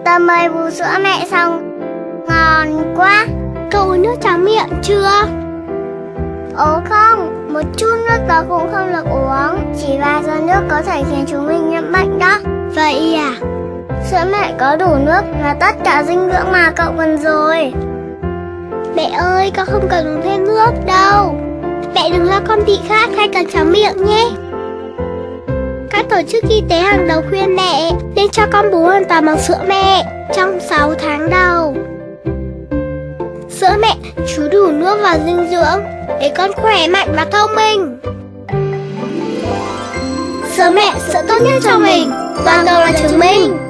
tờ mới bú sữa mẹ xong. Ngon quá. Cậu uống nước tráng miệng chưa? Ồ không, một chút nước đó cũng không được uống. Chỉ vài giọt nước có thể khiến chúng mình nhiễm bệnh đó. Vậy à? Sữa mẹ có đủ nước là tất cả dinh dưỡng mà cậu cần rồi. Mẹ ơi, con không cần uống thêm nước đâu. Mẹ đừng lo con bị khát hay cần tráng miệng nhé. Các tổ chức y tế hàng đầu khuyên mẹ nên cho con bú hoàn toàn bằng sữa mẹ trong 6 tháng đầu. Sữa mẹ chứa đủ nước và dinh dưỡng để con khỏe mạnh và thông minh. Sữa mẹ, sữa tốt nhất cho mình, toàn cầu là chứng minh.